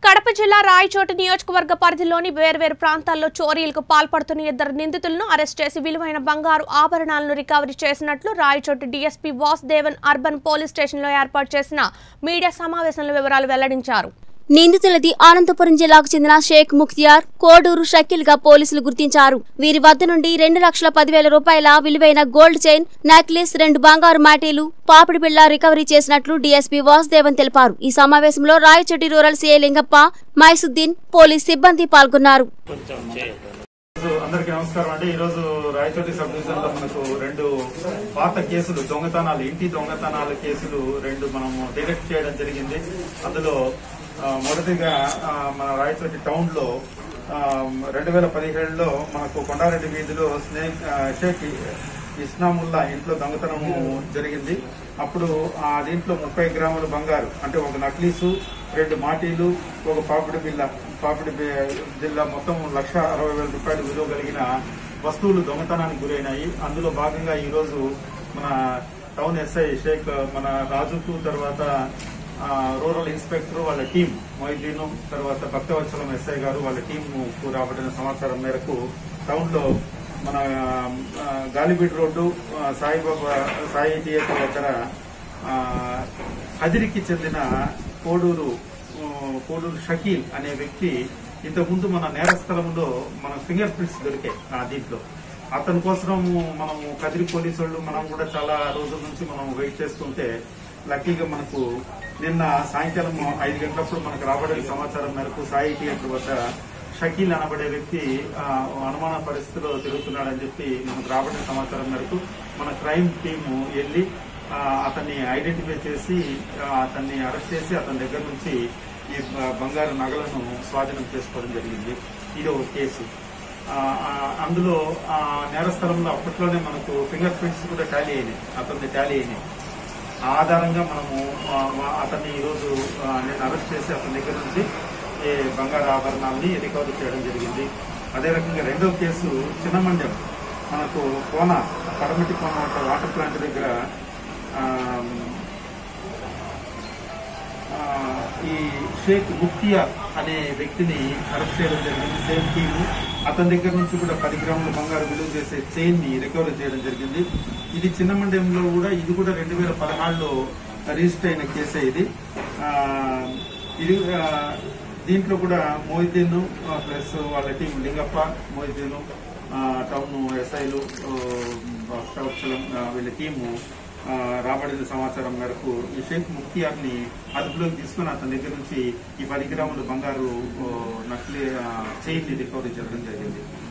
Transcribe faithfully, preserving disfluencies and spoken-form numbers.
కడప జిల్లా రాయచోటి నియోజకవర్గ పరిధిలోని వేర్వేరు ప్రాంతాల్లో చోరీలకు పాల్పడుతున్న ఇద్దరు నిందితులను అరెస్ట్ చేసి విలువైన బంగారు ఆభరణాలను రికవరీ చేసినట్లు Rayachoti DSP Vasudevan urban police స్టేషన్లో ఏర్పాటు చేసిన మీడియా సమావేశంలో వివరాలు వెల్లడించారు. నిందితులది అనంతపురం జిల్లాకు చెందిన షేక్ ముఖ్తియార్, కోడూరు షకీల్ గా పోలీసులు గుర్తించారు. వీరి వద్ద నుండి రెండు లక్షల పదివేల రూపాయల విలువైన గోల్డ్ చైన్, నెక్లెస్, రెండు బంగారు మాటీలు, పాపిడి బిళ్ల రికవరీ చేసినట్లు డీఎస్పీ వాసుదేవన్ తెలిపారు. ఈ సమావేశంలో Rayachoti rural CI Lingappa, Maisuddin, police సిబ్బంది పాల్గొన్నారు. అందరికీ నమస్కారం అండి. ఈ రోజు రాయచోటి సబ్ డివిజన్ లో మనకు రెండు పాత కేసులు, దొంగతనాలు, ఇంటి దొంగతనాల కేసులు రెండు మనము డిటెక్ట్ చేయడం జరిగింది. అందులో మొదటిగా మన రాయచోటి టౌన్ లో రెండు వేల పదిహేడులో మనకు కొండారెడ్డి వీధిలో స్నేక్ షేక్ ఇస్నాముల్లా ఇంట్లో దొంగతనము జరిగింది. అప్పుడు ఆ దీంట్లో ముప్పై గ్రాముల బంగారు, అంటే ఒక నక్లీసు, రెండు మాటీలు, ఒక పాపిడి బిల్ల పాపిడి బిల్ల మొత్తం లక్ష అరవై వేల రూపాయలు విలువ కలిగిన వస్తువులు దొంగతనానికి గురైనాయి. అందులో భాగంగా ఈ రోజు మన టౌన్ ఎస్ఐ షేక్ మన రాజుకు, తర్వాత రూరల్ ఇన్స్పెక్టర్ వాళ్ళ టీం మొయిద్దీన్, తర్వాత భక్తవత్సలం ఎస్ఐ గారు వాళ్ళ టీంకు రాబడిన సమాచారం మేరకు టౌన్ లో మన గాలిబీడ్ రోడ్డు సాయిబాబా సాయి థియేటర్ దగ్గర హజిరికి చెందిన కోడూరు కోడూరు షకీల్ అనే వ్యక్తి ఇంతకుముందు మన నేరస్థలంలో మన ఫింగర్ ప్రింట్స్ దొరికాయి. దీంట్లో అతని కోసం మనము కదిరి పోలీసు వాళ్ళు మనం కూడా చాలా రోజుల నుంచి మనం వెయిట్ చేస్తుంటే లక్కీగా మనకు నిన్న సాయంకాలం ఐదు గంటలప్పుడు మనకు రాబడే సమాచారం మేరకు సాయి థియేటర్ వద్ద షకీల్ అనబడే వ్యక్తి అనుమాన పరిస్థితిలో తిరుగుతున్నాడని చెప్పి మనకు రాబడిన సమాచారం మేరకు మన క్రైమ్ టీము వెళ్లి అతన్ని ఐడెంటిఫై చేసి అతన్ని అరెస్ట్ చేసి అతని దగ్గర నుంచి ఈ బంగారు నగలను స్వాధీనం చేసుకోవడం జరిగింది. ఇది ఒక కేసు. అందులో నేరస్థలంలో అప్పట్లోనే మనకు ఫింగర్ ప్రింట్స్ కూడా టాలీ అయినాయి, అతన్ని టాలీ అయినాయి. ఆధారంగా మనము అతన్ని ఈరోజు నేను అరెస్ట్ చేసి అతని దగ్గర నుంచి బంగారు ఆభరణాలని రికవరీ చేయడం జరిగింది. అదే రకంగా రెండో కేసు చిన్నమండ్యం మనకు కోన పడమటి కోన వాటర్ ప్లాంట్ దగ్గర ఈ షేక్ ముఖ్తియార్ అనే వ్యక్తిని అరెస్ట్ చేయడం జరిగింది. సేమ్ టీము అతని దగ్గర నుంచి కూడా పది గ్రాముల బంగారు విలువ చేసే చైన్ ని రికవరీ చేయడం జరిగింది. ఇది చిన్నమండ్యంలో కూడా ఇది కూడా రెండు వేల పదహారులో రిజిస్టర్ అయిన కేసే. ఇది ఇది దీంట్లో కూడా మొయిద్దీన్ ప్లస్ వాళ్ళ టీం లింగప్ప, మొయిద్దీన్, టౌన్ ఎస్ఐలు, వీళ్ళ టీము రాబడిన సమాచారం మేరకు ఈ షేక్ ముఖ్తియార్ ని అదుపులోకి తీసుకుని అతని దగ్గర నుంచి ఈ పది గ్రాముల బంగారు నకిలీ చైన్ ని రికవరీ చేయడం జరిగింది.